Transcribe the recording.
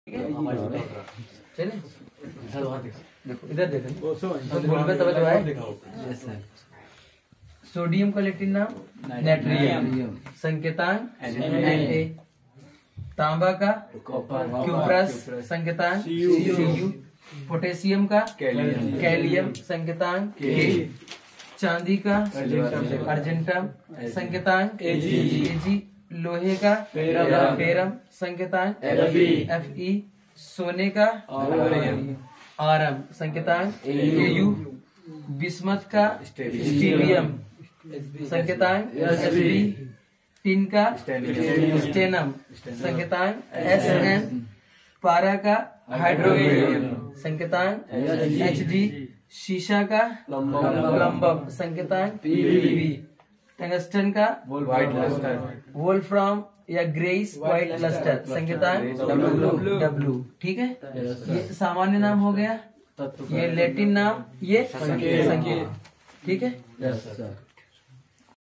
चलिए इधर देखो सोडियम का लैटिन नाम नाइट्रियम, संकेतांक Na, तांबा का क्यूप्रस, संकेतांक Cu, पोटेशियम का कैलियम, संकेतांक K, चांदी का अर्जेंटम, संकेतांक Ag, लोहे का फेरम, संकेतांक Fe, सोने का Rm, संकेतांक Au, बिस्मथ का स्टीरियम, संकेतांक Sb, टिन का स्टेनम, संकेतांक Sn, पारा का हाइड्रोजन, संकेतांक Hg, शीशा का प्लम्बम, संकेतांक Pb, टंगस्टन का वोल्फ्राम या ग्रेस व्हाइट लस्टर, संकेतांक W। ठीक है, ये सामान्य नाम हो गया, ये लैटिन नाम, ये संकेत। ठीक है।